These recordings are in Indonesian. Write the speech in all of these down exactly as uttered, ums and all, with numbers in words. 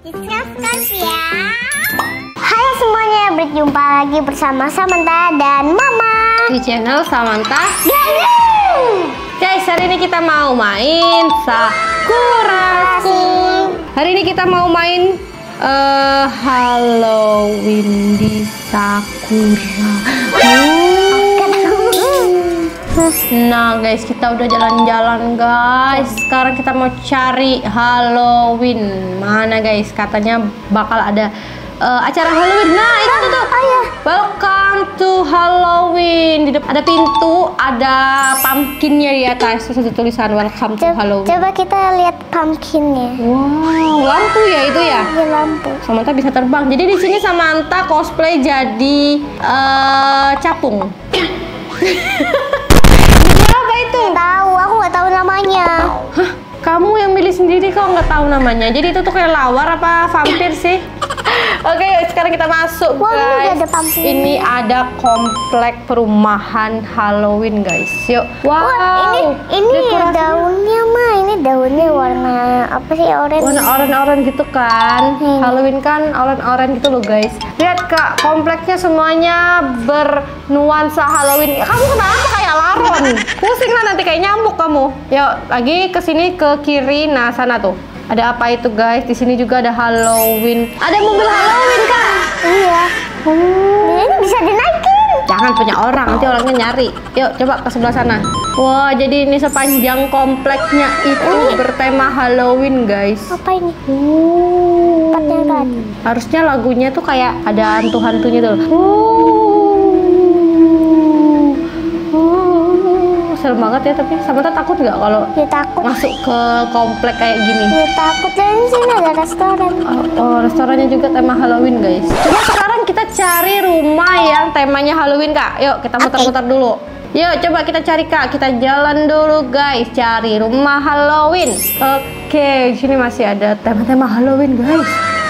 Discuss ya. Hai semuanya, berjumpa lagi bersama Samantha dan Mama di channel Samantha Gaming. Guys, hari ini kita mau main Sakura School. Hari ini kita mau main uh, Halloween di Sakura. Nah guys, kita udah jalan-jalan guys. Sekarang kita mau cari Halloween. Mana guys? Katanya bakal ada uh, acara Halloween. Nah itu tuh, tuh. Welcome to Halloween. Di depan ada pintu, ada pumpkinnya di atas. Terus ada tulisan Welcome to coba, Halloween. Coba kita lihat pumpkinnya. Wow, lampu ya itu ya? Iya, lampu. Samantha bisa terbang. Jadi di sini Samantha cosplay jadi uh, capung. Apa itu? Tahu, aku nggak tahu namanya. Hah? Kamu yang milih sendiri kok nggak tahu namanya. Jadi itu tuh kayak lawar apa vampir sih? Oke, sekarang kita masuk Wah, guys. ini ada pumpkin. Ini ada komplek perumahan Halloween guys. Yuk. Wow. Wah, ini ini dekorasinya. daunnya mah, ini daunnya warna apa sih, oranye? Warna oranye-oranye gitu kan. Hmm. Halloween kan oranye-oranye gitu loh guys. Lihat Kak, kompleknya semuanya bernuansa Halloween. Kamu kenapa kayak laron? Pusing lah nanti kayak nyamuk kamu. Yuk, lagi ke sini ke kiri. Nah, sana tuh. Ada apa itu guys? Di sini juga ada Halloween. Ada mobil Halloween Kak. Iya. Oh. Ini bisa dinaikin. Jangan punya orang, nanti orangnya nyari. Yuk, coba ke sebelah sana. Wah, jadi ini sepanjang kompleknya itu bertema Halloween guys. Apa ini? Uh. Tempatnya kan. Harusnya lagunya tuh kayak ada hantu-hantunya tuh. Uh. Uh. Serem banget ya, tapi Samantha takut nggak kalau Ya takut. masuk ke komplek kayak gini? Ya takut. Dan di sini ada restoran. Oh, oh, restorannya juga tema Halloween guys. Coba sekarang kita cari rumah yang temanya Halloween Kak. Yuk kita muter-muter dulu. Yuk coba kita cari Kak. Kita jalan dulu guys. Cari rumah Halloween. Oke, di sini masih ada tema-tema Halloween guys.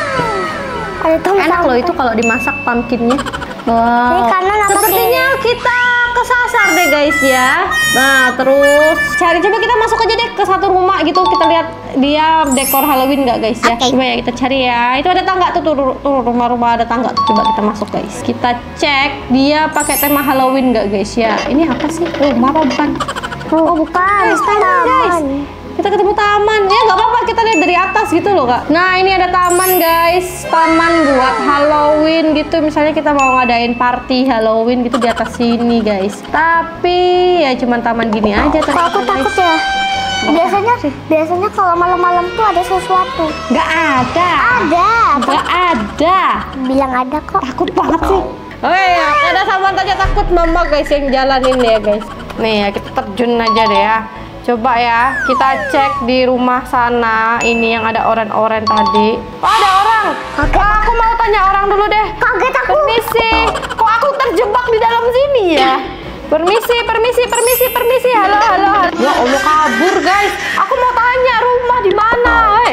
Ada tomat. Enak loh itu kalau dimasak pumpkinnya. Wow. Ini kanan apa Sepertinya kita kesasar deh guys ya. Nah terus cari, coba kita masuk aja deh ke satu rumah gitu. Kita lihat dia dekor Halloween nggak guys ya. Oke. Coba ya kita cari ya. Itu ada tangga tuh, tuh, tuh rumah-rumah ada tangga tuh. Coba kita masuk guys. Kita cek dia pakai tema Halloween nggak guys ya. Ini apa sih? Rumah apa bukan? Oh bukan. Guys, taman guys. Kita ketemu taman ya, nggak apa-apa kita lihat dari atas gitu loh Kak. Nah ini ada taman guys, taman buat Halloween gitu. Misalnya kita mau ngadain party Halloween gitu di atas sini guys. Tapi ya cuman taman gini aja. Kok aku takut ya? Biasanya biasanya kalau malam-malam tuh ada sesuatu. Nggak ada. Ada. Nggak ada. Bilang ada kok. Takut banget sih. Oke ya, ada Samantha aja takut, Mama guys yang jalanin ya guys. Nih ya kita terjun aja deh ya. Coba ya, kita cek di rumah sana. Ini yang ada oren-oren tadi. Oh, ada orang. Kaget. Wah, aku mau tanya orang dulu deh. Kaget aku. Permisi. Kok aku terjebak di dalam sini ya? Permisi, permisi, permisi, permisi. Halo, halo, halo. Ya Allah, kabur guys. Aku mau tanya rumah di mana. Eh,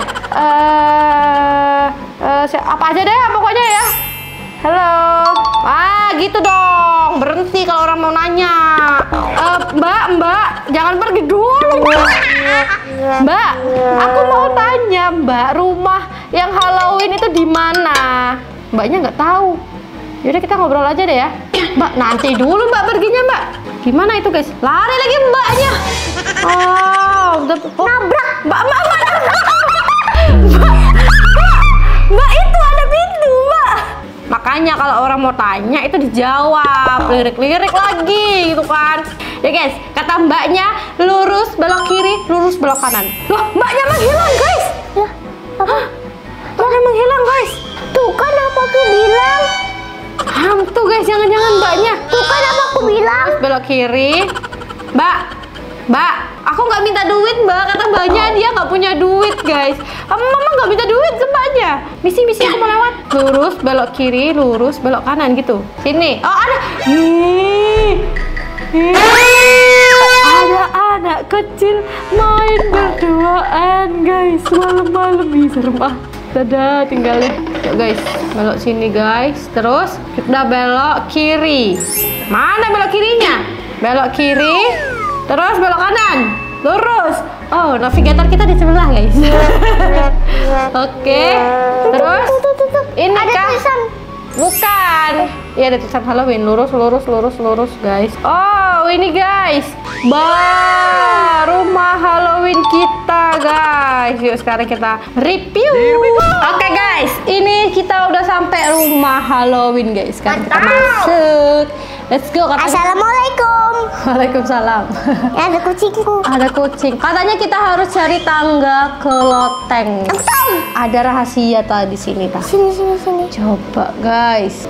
eh, eh, apa aja deh pokoknya ya. Halo. Ah, gitu dong. Berhenti kalau orang mau nanya. Uh, mbak, mbak, jangan pergi dulu. Mbak, aku mau tanya, Mbak, rumah yang Halloween itu di mana? Mbaknya nggak tahu. Yaudah kita ngobrol aja deh ya. Mbak, nanti dulu Mbak perginya, Mbak. Gimana itu guys? Lari lagi mbaknya. Oh, udah oh. Nabrak. Mbak, mbak, mbak. Mbak, mbak itu ada pintu, Mbak. Makanya kalau orang mau tanya itu dijawab, lirik-lirik lagi gitu kan. Ya guys, kata mbaknya lurus belok kiri, lurus belok kanan. Loh, mbaknya menghilang guys. Ya, apa? Mbaknya menghilang guys. Tuh kan apa aku bilang? Hantu guys, jangan-jangan mbaknya. Tuh kan apa aku bilang? Terus belok kiri. Mbak, mbak, aku nggak minta duit mbak. Kata mbaknya dia nggak punya duit guys. Mama nggak minta duit ke mbaknya. Misi, misi aku mau lewat. Lurus belok kiri, lurus belok kanan gitu. Sini. Oh ada. Nih. Ada anak kecil main berduaan guys. Malam-malam nih serem ah. Dadah, tinggalnya. Yuk guys, belok sini guys. Terus kita belok kiri. Mana belok kirinya? Belok kiri. Terus belok kanan. Lurus. Oh, navigator kita di sebelah, guys. Oke. Terus ini Ada kah? tulisan. Bukan. Iya, ada tulisan Halloween. Lurus, lurus, lurus, lurus, guys. Oh, ini guys. Bah, rumah Halloween kita, guys. Yuk sekarang kita review. Oke, guys. Ini kita udah sampai rumah Halloween, guys. Sekarang kita masuk. Let's go. Katanya. Assalamualaikum. Waalaikumsalam. Ya, ada kucingku. Ada kucing. Katanya kita harus cari tangga ke loteng. Aku tahu. Ada rahasia tadi sini, tak? Sini, sini, sini. Coba, guys.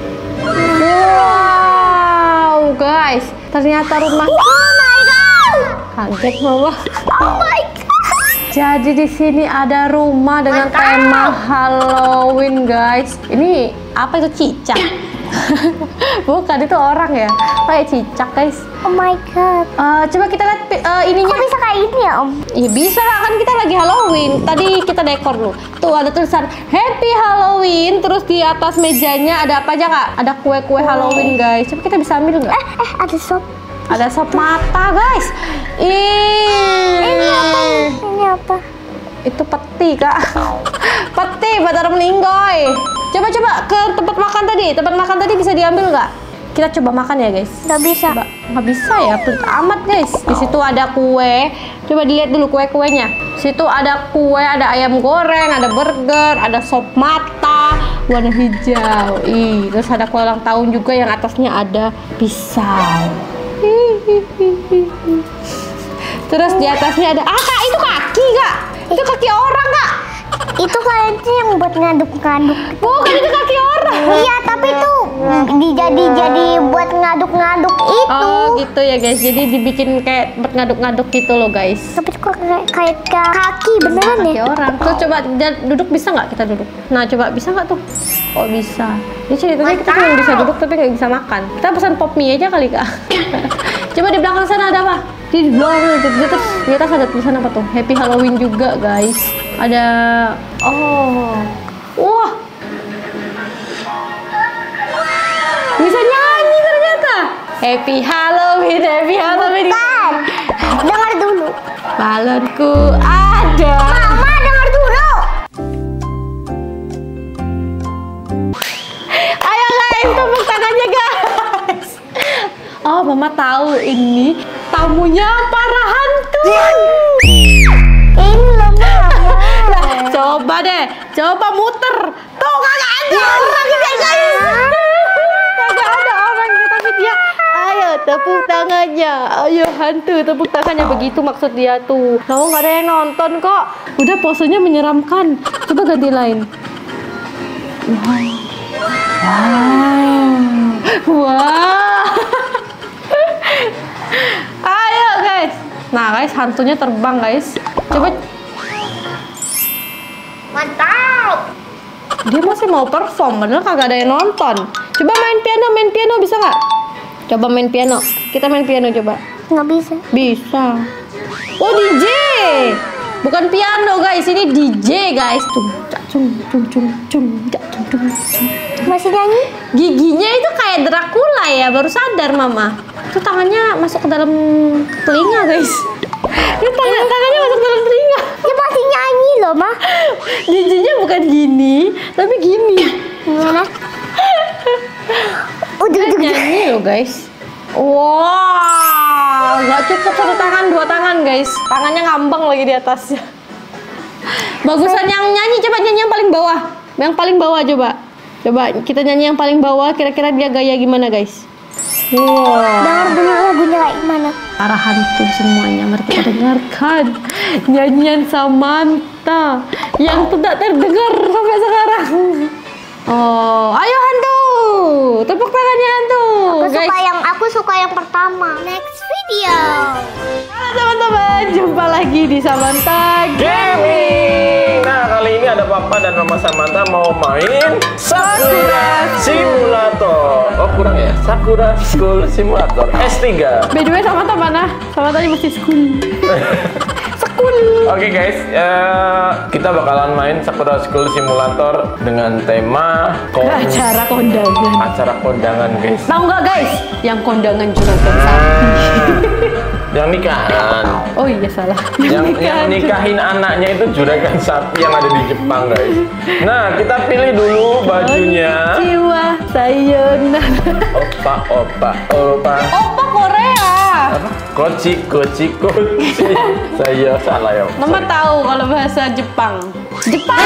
Wow, guys. Ternyata rumah. Oh my god. Kaget, Mama. Oh my god. Jadi di sini ada rumah dengan Mantap. tema Halloween, guys. Ini apa itu, cicak? Bukan, itu orang ya. Kayak cicak, guys. Oh my god. Uh, coba kita lihat uh, ininya. Kok bisa kayak ini ya, Om? Ya bisa lah, kan kita lagi Halloween. Tadi kita dekor dulu. Tuh ada tulisan Happy Halloween. Terus di atas mejanya ada apa aja, Kak? Ada kue-kue Halloween, guys. Coba kita bisa ambil nggak? Eh, eh, ada sop. Ada sop mata, guys. Ih. Ini apa? Ini apa? Itu peti, Kak. Peti buat orang meninggoy. Coba-coba ke tempat makan tadi. Tempat makan tadi bisa diambil nggak? Kita coba makan ya, guys. Nggak bisa. Coba. Nggak bisa ya, pelit amat, guys. Di situ ada kue. Coba dilihat dulu kue-kuenya. Situ ada kue, ada ayam goreng, ada burger, ada sop mata warna hijau. Ih, terus ada kue ulang tahun juga yang atasnya ada pisau. Terus di atasnya ada, ah Kak, itu kaki, Kak. Itu kaki orang, Kak. Itu kayaknya yang buat ngaduk-ngaduk. Bukan, itu kaki orang. Iya, tapi itu dijadi-jadi buat ngaduk-ngaduk itu. Oh gitu ya, guys. Jadi dibikin kayak buat ngaduk-ngaduk gitu loh, guys. Tapi itu kok kayak, kayak kaki beneran Kaki ya? orang. Tuh coba dan- duduk bisa nggak kita duduk? Nah coba bisa nggak tuh? Oh bisa. Ini ceritanya kita cuma bisa duduk tapi nggak bisa makan. Kita pesan pop mie aja kali, Kak. Coba di belakang sana ada apa? Di belakang di atas, di atas ada tulisan apa tuh? Happy Halloween juga, guys. Ada oh. Wah. Bisa nyanyi ternyata. Happy Halloween, Happy Halloween. Bentar, dengar dulu. Balonku ada. Mama, dengar dulu. Ayo guys, tepuk tangannya guys. Oh, Mama tahu ini tamunya para hantu. Ini loh, Mama. Nah, coba deh, coba muter. Tuh kagak ada orang ya guys. Kagak ada orang ya, tapi dia. Ayo tepuk tangannya. Ayo hantu tepuk tangannya, begitu maksud dia tuh. Tahu nggak ada yang nonton kok. Udah posenya menyeramkan. Coba ganti lain. Wow. Wow. Wow. Ayo guys. Nah guys, hantunya terbang guys. Coba. Mantap. Dia masih mau perform, padahal kagak ada yang nonton. Coba main piano, main piano bisa nggak? Coba main piano. Kita main piano coba. Nggak bisa. Bisa. Oh D J. Bukan piano guys, ini D J guys. Tung, cung, cung, cung, cung, cung, cung, cung. Masih nyanyi? Giginya itu kayak Dracula ya, baru sadar Mama. Itu tangannya masuk ke dalam telinga guys. Itu tangan, tangannya masuk ke dalam telinga. Dia masih nyanyi loh, Ma. Giginya bukan gini, tapi gini. Gimana? Udah, udah, udah. Nyanyi loh guys. Wow, nggak cukup satu tangan, dua tangan guys. Tangannya ngambang lagi di atasnya. Bagusan yang nyanyi, coba nyanyi yang paling bawah. Yang paling bawah coba. Coba kita nyanyi yang paling bawah, kira-kira dia gaya gimana guys? Wow. Dengar dulu lagunya kayak gimana. Para hantu semuanya, mari kita dengarkan nyanyian Samantha yang tidak terdengar sampai sekarang. Oh, ayo hantu, tepuk tangannya hantu. Aku guys. suka yang aku suka yang pertama. Next video. Halo teman-teman, jumpa lagi di Samantha Gaming. Nah, kali ini ada Papa dan Mama Samantha mau main Sakura Simulator. Oh, kurang ya? Sakura School Simulator S tiga. By the way, Samantha mana? Samantha masih school. School. Oke guys, eh, kita bakalan main Sakura School Simulator dengan tema kon- Acara kondangan. acara kondangan guys. Tahu nggak guys? Yang kondangan juragan sapi. Yang nikahan. Oh iya salah. Yang, yang nikahin anaknya itu juragan sapi yang ada di Jepang guys. Nah kita pilih dulu bajunya. Jiwa sayonara. Opa opa opa. Opa Korea. Apa? Koci koci koci. Saya salah ya. Mama tahu kalau bahasa Jepang. Jepang.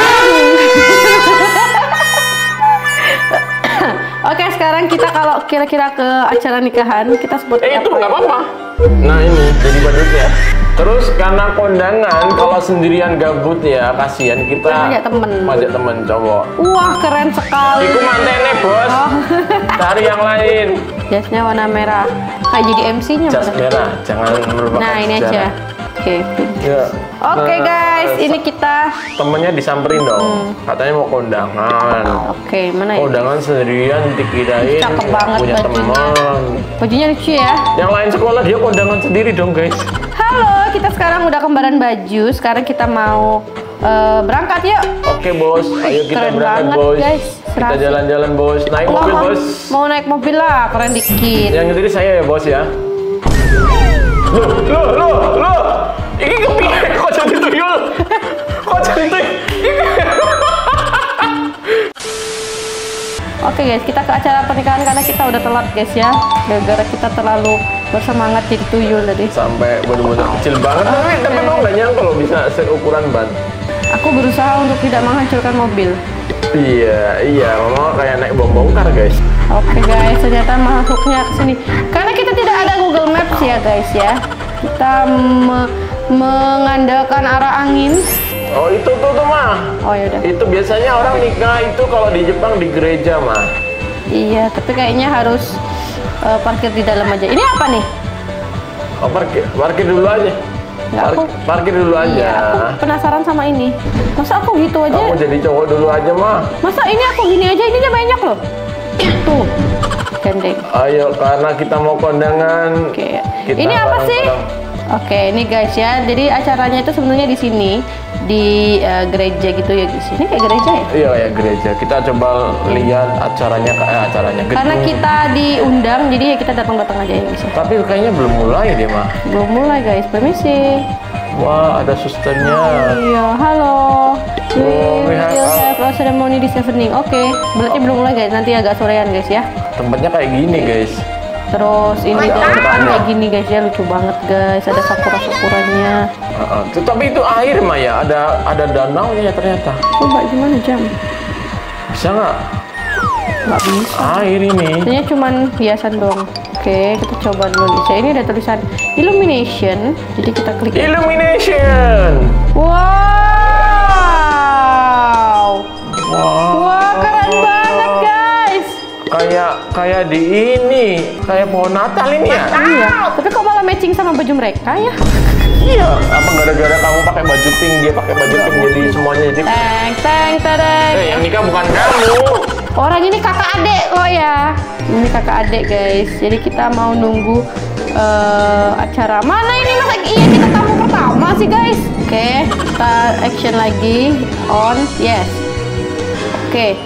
Oke, sekarang kita kalau kira-kira ke acara nikahan kita sebut Eh itu apa? nggak apa-apa. Nah ini jadi badutnya. Terus karena kondangan kalau sendirian gabut ya kasihan kita. Ngajak temen. Ngajak temen cowok. Wah keren sekali. Iku mantene bos. Oh. Cari yang lain. Jasnya warna merah. Kayak jadi M C-nya. Jas merah, jangan merupakan Nah ini sejarah. aja. Oke. Ya. Oke Nah, guys, eh, ini kita. temennya disamperin dong. Hmm. Katanya mau kondangan. Oke, mana ya? Kondangan sendirian dikirain Cakep banget punya bajunya. teman. Bajunya lucu ya. Yang lain sekolah dia kondangan sendiri dong guys. Halo, kita sekarang udah kembaran baju. Sekarang kita mau eh, berangkat yuk. Oke bos, ayo kita Keren berangkat banget, bos. guys. Kita Serasi. jalan-jalan bos. Naik Wah, mobil bos. Mau naik mobil lah, keren dikit. Yang nyetir saya ya bos ya. Loh, loh, loh, loh. Ini kepiye kok jadi tuyul? Kok jadi tuyul? Oke guys, kita ke acara pernikahan karena kita udah telat guys ya. Gara-gara kita terlalu bersemangat jadi tuyul tadi. Sampai bener-bener kecil banget. Tapi tapi mau nggak nyangka kalau bisa seukuran ban. Aku berusaha untuk tidak menghancurkan mobil. Iya, iya, mama kayak naik bom bongkar guys. Oke guys, ternyata masuknya ke sini. Karena kita tidak ada Google Maps ya guys ya. Kita me- mengandalkan arah angin. Oh itu tuh tuh mah. Oh yaudah. Itu biasanya orang nikah itu kalau di Jepang di gereja mah. Iya, tapi kayaknya harus eh, parkir di dalam aja. Ini apa nih? Oh parkir, parkir dulu aja. Nggak, Par- aku- parkir dulu aja. Iya, aku penasaran sama ini. Masa aku gitu aja? Kamu jadi cowok dulu aja mah. Masa ini aku gini aja? Ininya banyak loh. Tuh, gandeng. Ayo karena kita mau kondangan. Oke. Kita Ini apa sih? bareng-bareng. Oke, ini guys ya. Jadi acaranya itu sebenarnya di sini, di eh, gereja gitu ya guys. Ini kayak gereja ya? Iya ya gereja. Kita coba lihat acaranya kayak acaranya. gedung. Karena kita diundang, jadi ya kita datang-datang aja ya guys ya. Tapi kayaknya belum mulai deh mah. Belum mulai guys, permisi. Wah ada susternya. Iya, halo. We Oh, we have- will have a ceremony this evening. Oke, berarti belum mulai guys. Nanti agak sorean guys ya. Tempatnya kayak gini guys. Terus ini Oh, dari depan iya. kayak gini guys ya, lucu banget guys. Ada sakura-sakuranya. Uh-uh. Tuh, tapi itu air mah ya. Ada ada danau ya ternyata. Coba gimana jam? Bisa nggak? Nggak bisa. Air ini. Ini cuman hiasan doang. Oke, kita coba dulu guys ya. Ini ada tulisan illumination. Jadi kita klik. Illumination. Wow. Wow. Wah, keren banget guys. Kayak kayak di ini, kayak pohon Natal ini ya. Iya. Tapi kok malah matching sama baju mereka ya? Iya. Apa gara-gara kamu pakai baju pink dia pakai baju pink jadi semuanya jadi. Teng teng teng. Eh yang nikah bukan kamu. Orang ini kakak adik kok ya. Ini kakak adik guys. Jadi kita mau nunggu eh, acara. Mana ini masa iya kita tamu pertama sih guys. Oke, kita action lagi. On, yes. Oke.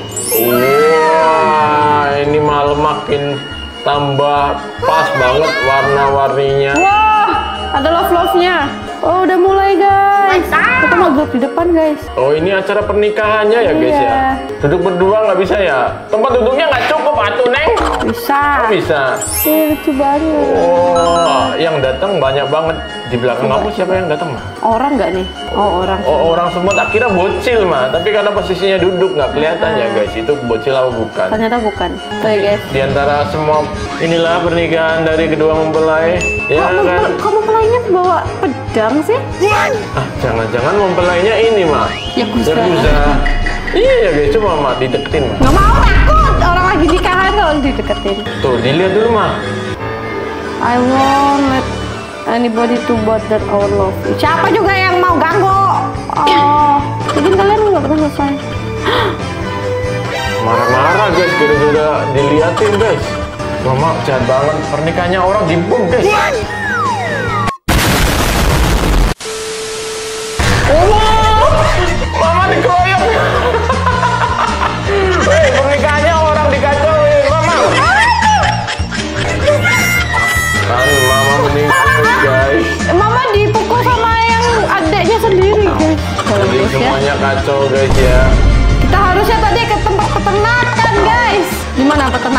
Wah, ini malam makin tambah pas banget warna-warninya. Wah, ada love love-nya. Oh, udah mulai guys. Kita mau duduk di depan guys. Oh ini acara pernikahannya ya guys ya. Iya. Duduk berdua nggak bisa ya? Tempat duduknya nggak cukup atuh neng. Bisa. Oh, bisa. Ih, lucu banget. Oh yang datang banyak banget. Di belakang kamu siapa yang datang mah? Orang nggak nih? Oh, orang. Oh orang semua tak kira bocil mah. Tapi karena posisinya duduk nggak kelihatan ya guys. Itu bocil apa bukan? Ternyata bukan. Tuh ya guys. Di antara semua inilah pernikahan dari kedua mempelai. Ya Kok kan? mem- kok mempelainya bawa pedang sih? Ah jangan-jangan mempelainya ini mah. Yakuza. Yakuza. Iya ya guys, coba mah dideketin mah. Nggak mau takut. Orang lagi nikahan kalau dideketin. Tuh dilihat dulu mah. I won't let anybody to bother our love. Siapa juga yang mau ganggu? Oh, bikin kalian nggak pernah selesai. Marah-marah guys, gara-gara diliatin guys. Mama jahat banget, pernikahannya orang dibom guys. Oh, mama dikeroyok. Hei, pernikahannya orang dikacauin, mama. Kan mama meninggal guys.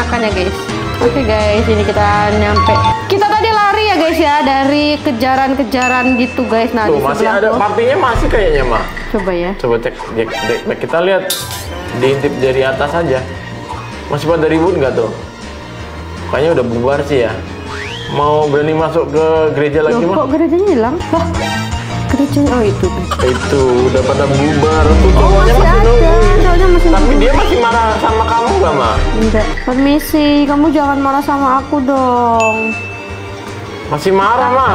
menyenangkan ya guys. Oke guys, ini kita nyampe. Kita tadi lari ya guys ya dari kejaran-kejaran gitu guys. Nah, tuh, di masih ada tuh. partinya masih kayaknya mah. Coba ya. Coba cek, cek, cek, cek. Kita lihat diintip dari atas aja. Masih pada ribut nggak tuh? Kayaknya udah bubar sih ya. Mau berani masuk ke gereja lagi Loh, mah? kok gerejanya hilang? Lah, gerejanya oh itu. Itu udah pada bubar tuh. Oh, Cowoknya masih ada. nungguin. Cowoknya masih Tapi nungguin. dia masih marah sama kamu nggak mah? Enggak. Permisi, kamu jangan marah sama aku dong. Masih marah mah?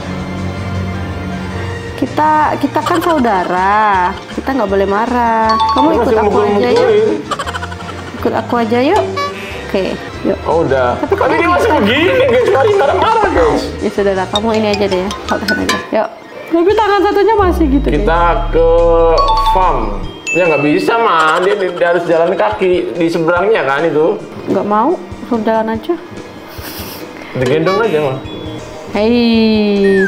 Kita kita kan saudara. Kita nggak boleh marah. Kamu Dia ikut masih aku aja yuk. mukul-mukulin. Ikut aku aja yuk. Oke, yuk. Oh udah. Tapi Tapi, kok dia dia masih begini guys, masih marah-marah guys. Ya sudah lah, kamu ini aja deh ya. Kau tahan aja. Yuk. Tapi tangan satunya masih gitu deh. Kita ke farm. Ya nggak bisa mah, dia, dia harus jalan kaki di seberangnya kan itu. Nggak mau, suruh jalan aja. Digendong aja mah. Hei.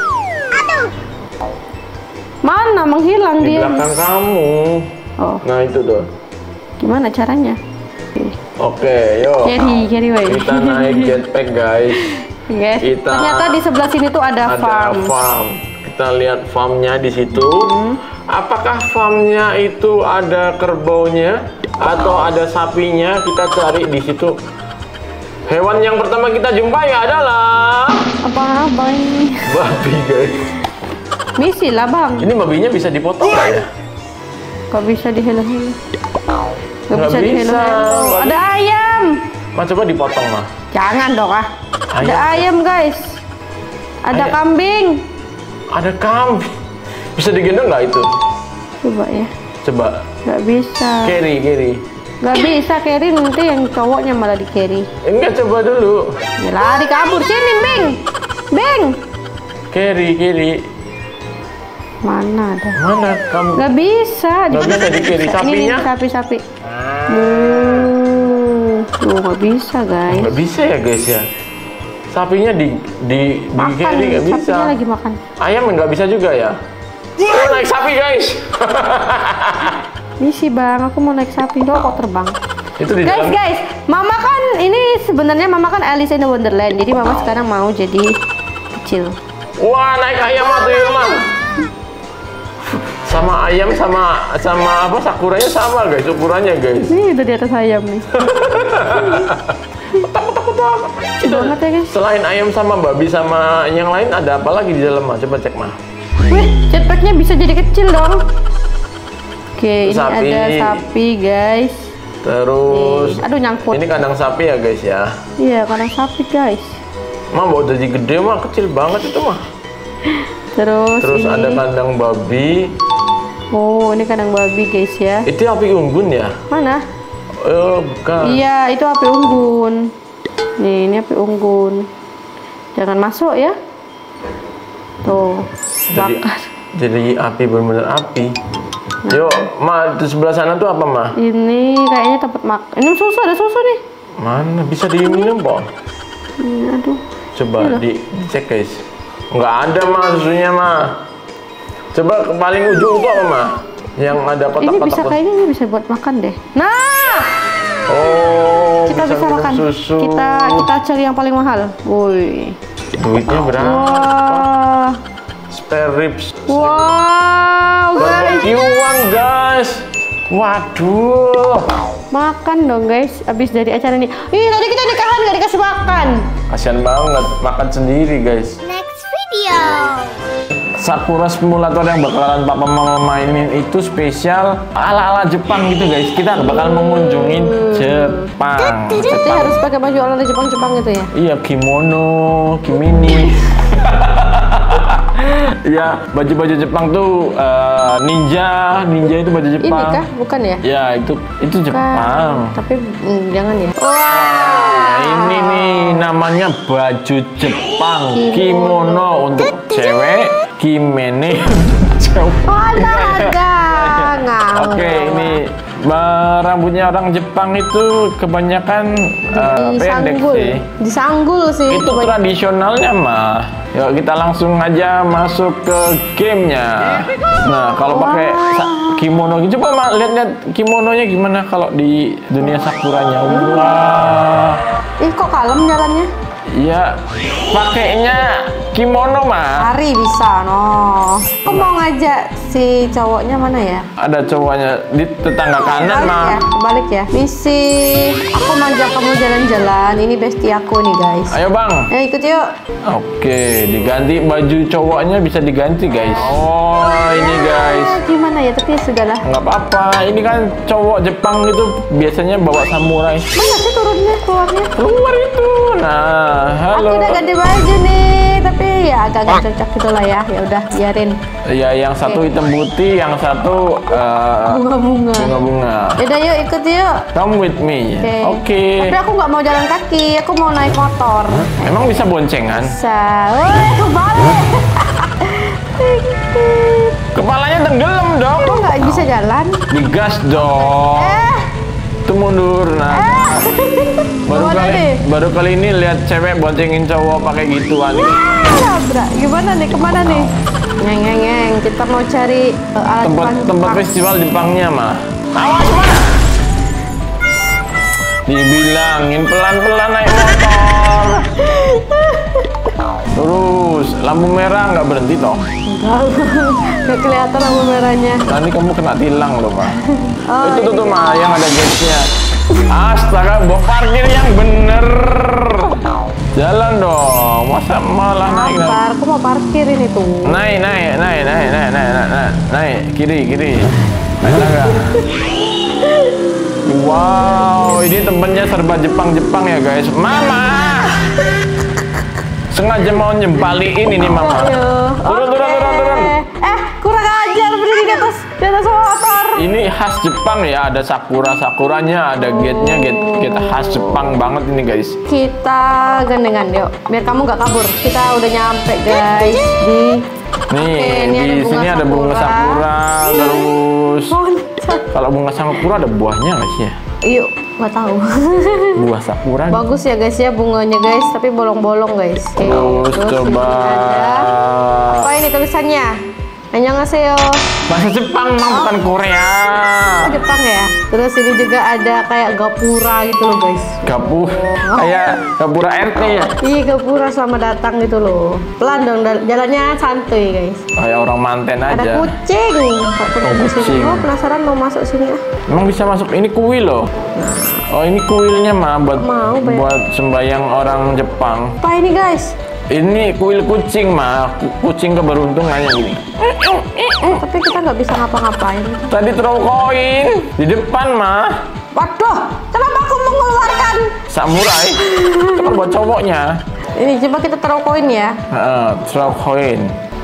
Mana menghilang Di dia? belakang kamu. Oh, Nah itu tuh. gimana caranya? Oke. Oke, yuk. Carry, carry way. Kita naik jetpack guys. Guys, Kita ternyata di sebelah sini tuh ada, Ada farm. farm. Kita lihat farmnya di situ. Hmm. Apakah farmnya itu ada kerbaunya atau ada sapinya? Kita cari di situ. Hewan yang pertama kita jumpai adalah Apa-apa ini? babi guys. Misi lah bang. Ini babinya bisa dipotong nggak ya? Kok bisa dihelo-helo? Gak Nggak bisa bisa. dihelo-helo. Babi- Ada ayam. Ma coba dipotong mah. Jangan dong ah. Ada Ayam. ayam guys. Ada Ayam. kambing. Ada kambing. Bisa digendong nggak itu? Coba ya. Coba. Gak bisa. Carry, carry. Gak bisa carry, nanti yang cowoknya malah di carry. Enggak, coba dulu. Ya lari kabur sini Bing. Bing. Carry, carry. Mana ada? Mana kamu? Gak bisa. Nggak bisa di-carry. Ini, Sapinya? Ini, sapi-sapi. Hmm. Tuh gak bisa guys. Nggak bisa ya guys ya. Sapinya di di di Makan. carry nggak bisa. Sapinya lagi makan. Ayam nggak bisa juga ya. Oh, naik sapi guys. Misi bang, aku mau naik sapi. Loh kok terbang? Itu di Guys, dalam. guys, Mama kan ini sebenarnya Mama kan Alice in the Wonderland. Jadi Mama sekarang mau jadi kecil. Wah, naik ayam atau Ilman. Sama ayam sama sama apa sakuranya sama guys, ukurannya guys. Ini udah di atas ayam nih. Itu Banget ya guys. selain ayam sama babi sama yang lain ada apa lagi di dalam mah? Coba cek mah. Wih, jetpacknya bisa jadi kecil dong. Oke, ini Sapi. ada sapi guys. Terus Nih, aduh nyangkut. ini kandang sapi ya guys ya. Iya, kandang sapi guys. Mah mau jadi gede mah kecil banget itu mah. Terus, Terus ini. ada kandang babi. Oh, ini kandang babi guys ya. Itu api unggun ya? Mana? Oh, bukan. Iya, itu api unggun. Nih, ini api unggun. Jangan masuk ya. Tuh, Jadi, bakar. jadi api benar-benar api. Yuk, Ma, di sebelah sana tuh apa, Ma? Ini kayaknya tempat makan. Ini susu, ada susu nih. Mana bisa diminum, Bang? Ini, aduh. Coba Ini loh. di dicek, guys. Nggak ada, Ma, susunya, Ma. Coba ke paling ujung tuh apa, Ma? Yang ada Ini kotak-kotak. bisa kayaknya ini bisa buat makan deh. Nah, Oh, kita bisa, minum makan. susu. Kita kita cari yang paling mahal. Woi. Duitnya berapa? Wah. Spare ribs. Wow, guys. Barbekyuan, guys. Waduh. Makan dong, guys. Abis dari acara ini. Ih, tadi kita nikahan nggak dikasih makan. Kasian banget makan sendiri, guys. Next video. Sakura Simulator yang bakalan papa mama mainin itu spesial ala-ala Jepang gitu guys. Kita bakal mengunjungi Jepang. Berarti Jepang. harus pakai baju ala Jepang-Jepang gitu ya? Iya, kimono, kimini. Ya, baju-baju Jepang tuh eh, ninja, ninja itu baju Ini Jepang. kah? Bukan ya? Ya, itu itu Bukan. Jepang. Tapi mm, jangan ya. Nah, ini nih namanya baju Jepang, kimono untuk cewek, kimene untuk cowok. Olahraga. Ngawur. Oke, ini Ba- rambutnya orang Jepang itu kebanyakan uh, pendek Disanggul. sih. Disanggul sih. Itu tradisionalnya mah. Yuk kita langsung aja masuk ke gamenya. Nah kalau pakai sa- kimono, coba mah lihat-lihat kimononya gimana kalau di dunia sakuranya. Wah, Ih kok kalem jalannya? ya pakainya kimono mah. Hari bisa no. Kok mau ngajak si cowoknya mana ya? Ada cowoknya di tetangga kanan Balik mah. ya, balik ya. Misi, aku ngajak kamu jalan-jalan. Ini bestie aku nih guys. Ayo bang. Ayo ikut yuk. Oke, diganti baju cowoknya bisa diganti guys. Oh ini guys. Ah, gimana ya? Tapi ya sudahlah. Nggak apa-apa, ini kan cowok Jepang itu biasanya bawa samurai. Mana sih turunnya keluarnya? Keluar itu. Nah, halo. Aku udah ganti baju nih, tapi ya agak-agak cocok gitu lah ya. Ya udah, biarin. Ya, yang satu Oke. hitam putih, yang satu eh, Bunga-bunga. bunga-bunga. Yaudah yuk ikut yuk. Come with me. Oke. Oke. Tapi aku nggak mau jalan kaki, aku mau naik motor. Emang bisa boncengan? Bisa. Woi, kebalik. Kepalanya tenggelam dong. Kok nggak bisa jalan? Digas dong. Eh, Itu mundur. Nah, baru Gimana kali nih? baru kali ini lihat cewek boncengin cowok pakai gituan. nabrak. Gimana nih? Kemana nih? Ngeng ngeng ngeng. Kita mau cari uh, alat Tempat bantu tempat pak- festival Jepangnya mah. Awas mana? Dibilangin pelan-pelan naik motor. Terus lampu merah nggak berhenti toh. Nggak kelihatan lampu merahnya. Nanti kamu kena tilang loh pak. Oh, itu tuh tuh mah yang ada gate-nya. Astaga, bawa parkir yang bener. Jalan dong, masa malah naik naik. Sabar, aku mau parkir ini tuh. Naik naik naik naik naik naik naik naik, naik kiri kiri. Naik tangga. Wow, ini tempatnya serba Jepang Jepang ya guys. Mama, sengaja mau nyempaliin ini mama. Ayo. Turun turun Oke. turun turun. Eh, kurang ajar berdiri di atas di atas motor. Ini khas Jepang ya, ada sakura sakuranya, ada gate-nya, gate gate khas Jepang banget ini guys. Kita gandengan yuk, biar kamu nggak kabur. Kita udah nyampe guys di. Nih, Oke, ini di ada bunga sini ada bunga sakura. sakura, terus Loncat. kalau bunga sakura ada buahnya nggak sih ya? Yuk, nggak tahu. Buah sakura. Bagus ya guys ya bunganya guys, tapi bolong-bolong guys. Oke, Terus coba. ini ada. Apa ini tulisannya? Annyeonghaseyo. Bahasa Jepang mah bukan Korea. Oh, Jepang ya. Terus ini juga ada kayak gapura gitu loh guys. Gapu, kayak gapura R T ya. Ih, gapura selamat datang gitu loh. Pelan dong, dal- jalannya santuy guys. Kayak orang manten Ada aja. kucing. Pak, Oh, di sini. kucing. Oh, penasaran mau masuk sini ah. Emang bisa masuk? Ini kuil loh. Oh ini kuilnya mah buat Mau, Beb. buat sembayang orang Jepang. Apa ini guys? Ini kuil kucing mah, Ku- kucing keberuntungannya gini. Eh, tapi kita nggak bisa ngapa-ngapain. Tadi throw koin di depan mah. Waduh, kenapa aku mengeluarkan? Samurai. Itu kan buat cowoknya. Ini coba kita taruh koin ya. Heeh, throw koin.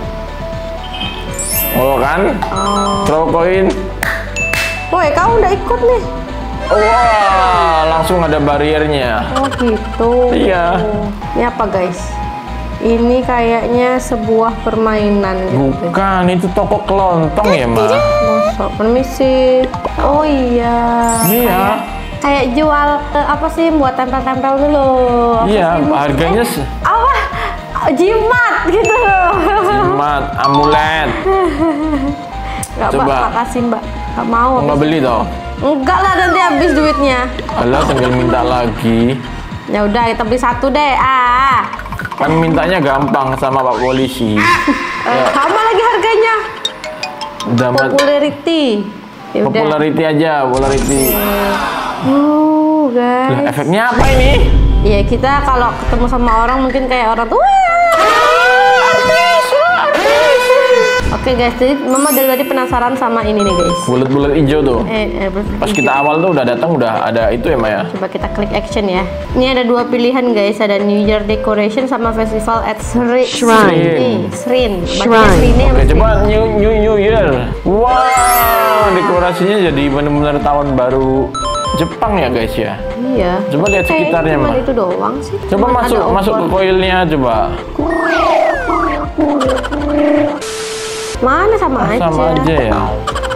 Oh kan? Oh. Throw koin. Woi, kamu udah ikut nih. Wah, langsung ada bariernya. Oh gitu. Iya. Ini apa guys? Ini kayaknya sebuah permainan gitu. Bukan, itu toko kelontong ya, Ma. Masuk, permisi. Oh iya. Iya. Kayak, kayak jual eh, apa sih buat tempel-tempel dulu. Apa Iya, sih? harganya Eh, se- apa? Jimat gitu. Jimat, amulet. Nggak, Mbak, Coba. makasih Mbak. Nggak mau. Mau nggak beli toh? Enggak lah, nanti habis duitnya. Alah, tinggal minta lagi. Ya udah, kita beli satu deh. Ah. Kan mintanya gampang sama Pak Polisi. Eh, sama lagi harganya. Dapat Popularity. Ya udah. popularity aja, popularity. Uh, Lah, guys. efeknya apa ini? Iya, kita kalau ketemu sama orang mungkin kayak orang tuh. "Wah, artis, wah, artis." Oke guys, jadi Mama dari tadi penasaran sama ini nih guys. Bulat-bulat hijau tuh. Eh, eh, ber- Pas kita awal tuh udah datang udah ada itu ya, Maya. Coba kita klik action ya. Ini ada dua pilihan guys, ada New Year decoration sama festival at Sri Shrine. Srin. Bacanya Srini Oke, apa coba new, new New Year. Wow, dekorasinya jadi benar-benar tahun baru Jepang ya guys ya. Iya. Coba lihat Kayaknya sekitarnya, cuma Ma. itu doang sih. Coba Cuman masuk ada masuk ke obor. koilnya coba. Mana sama aja. Sama aja ya.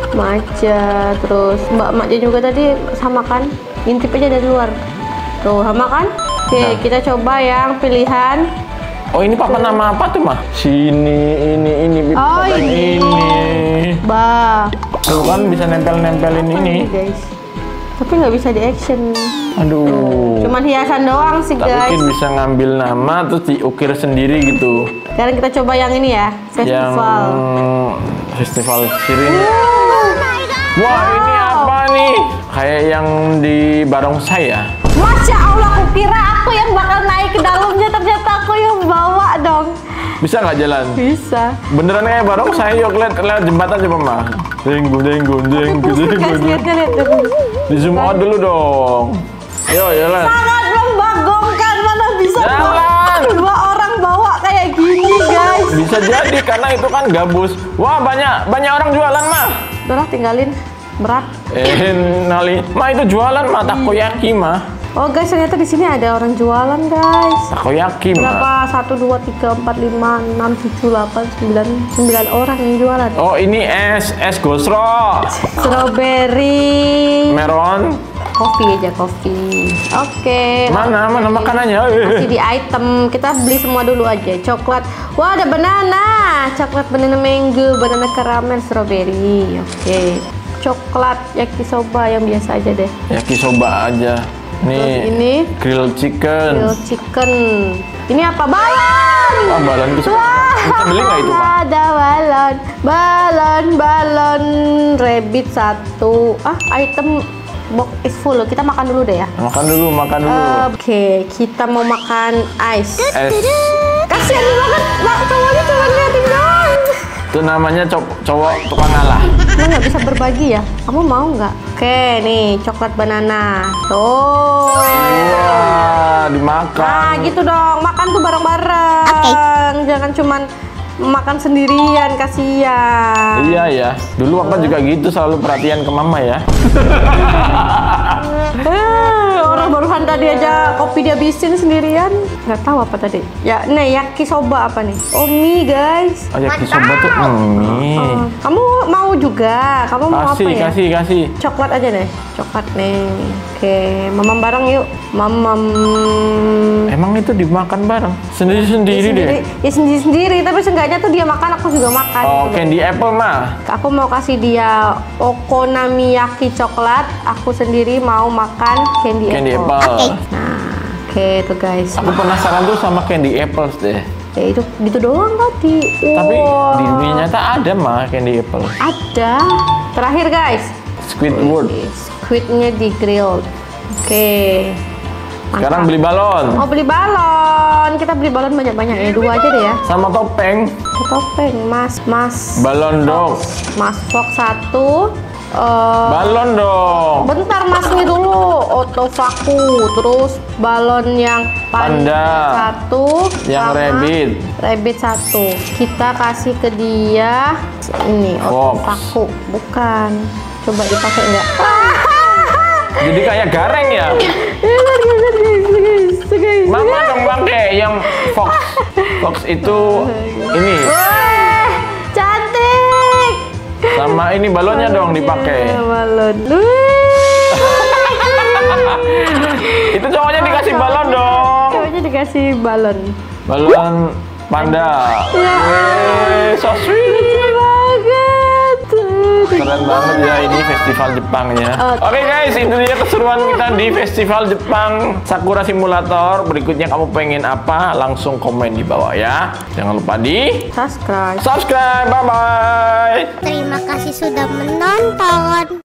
Maja, terus Mbak Maja juga tadi sama kan? Intip aja dari luar. Tuh, sama kan? Oke, Nah. kita coba yang pilihan. Oh ini papa nama apa tuh mah? Sini, ini, ini, Oh, papa yang ini. ini. Bah. Tuh kan bisa nempel-nempelin ini. Guys. Tapi nggak bisa di action. Aduh. Cuman hiasan doang sih Tak guys. mungkin bisa ngambil nama terus diukir sendiri gitu. Sekarang kita coba yang ini ya, Yang festival. festival Sirin. Wah ini apa nih? Kayak yang di barongsai ya? Masya Allah, aku kira aku yang bakal naik ke dalamnya, ternyata aku yang bawa dong. Bisa nggak jalan? Bisa. Beneran kayak barongsai, yuk lihat lihat jembatan coba mah. Denggu denggu denggu Guys, denggu. lihat lihat lihat. Di zoom out dulu dong. Yo jalan. Sangat membagongkan, mana bisa Jalan. dua orang bawa kayak gini guys. Bisa jadi karena itu kan gabus. Wah banyak banyak orang jualan mah. Udah lah, tinggalin, berat. Eh Nali, mah itu jualan mah takoyaki mah. Oh guys, ternyata di sini ada orang jualan guys. Takoyaki mah. Berapa? Satu, dua, tiga, empat, lima, enam, tujuh, delapan, sembilan, sembilan orang yang jualan. Oh ini es es gosro. Strawberry. Meron. Kopi aja, kopi. Oke. Mana mana makanannya? Masih di item, kita beli semua dulu aja. Coklat, wah ada banana, coklat banana mango, banana caramel, strawberry. Oke. Coklat yakisoba yang biasa aja deh. Yakisoba aja. Nih. Ini Grill chicken. grilled chicken. Ini apa? Balon. Wah balon bisa. Wah, Bisa beli nggak itu mah? ada balon, balon, balon, rabbit satu. Ah, item box is full. Kita makan dulu deh ya. Makan dulu makan dulu. Oke, kita mau makan ice. Es. Kasihan banget, Mbak, cowoknya cuma liatin doang. Itu namanya cow- cowok tukang ngalah. Kamu nggak bisa berbagi ya? Kamu mau nggak? Oke, nih coklat banana. Tuh. Wah dimakan. Nah, gitu dong. Makan tuh bareng-bareng. Jangan cuman makan sendirian, kasihan. Iya ya. Dulu apa juga gitu selalu perhatian ke mama ya. Eh, orang barusan tadi aja kopi dihabisin sendirian. Nggak tahu apa tadi. Ya, nih yakisoba apa nih? Oh, mie guys. Oh yakisoba tuh mie. Oh, kamu mau juga? Kamu mau Kasih apa ya? kasih kasih. Coklat aja deh. Coklat nih. Oke, mamam bareng yuk. Mamam. Emang itu dimakan bareng? Sendiri-sendiri deh. Ya sendiri-sendiri, tapi seenggaknya tuh dia makan, aku juga makan. Oh, gitu. candy apple mah. Aku mau kasih dia okonomiyaki coklat, aku sendiri mau makan candy, Candy apple. apple. Nah, oke tuh guys. Aku penasaran tuh sama candy apples deh. Ya itu gitu doang tadi. Tapi Wah. di dunia nyata ada mah candy apple. Ada. Terakhir guys. Squidward. Squidnya di grill. Oke. Sekarang beli balon. Mau beli balon. Kita beli balon banyak-banyak ya. Dua aja deh ya. Sama topeng. Topeng, Mas, Mas. Balon dong. Mas Fox satu. Eh, Balon dong. bentar Mas nih dulu. Otofaku. Terus balon yang panda, Panda. satu. Yang sama rabbit. Rabbit satu. Kita kasih ke dia ini Fox. otofaku. Bukan. Coba dipakai enggak? Jadi kayak gareng ya. Guys, guys, guys, guys. Mama dong pakai yang Fox. Fox itu ini Wah, cantik. sama ini balonnya dong dipakai. Ya, balon. Itu cowoknya dikasih balon dong. Cowoknya dikasih balon. Balon panda. Ya. Yeay, so sweet. Lucu banget. Keren banget ya ini festival Jepangnya. Oke guys, itu dia keseruan kita di festival Jepang Sakura Simulator. Berikutnya kamu pengen apa? Langsung komen di bawah ya. Jangan lupa di Subscribe. subscribe. Bye bye. Terima kasih sudah menonton.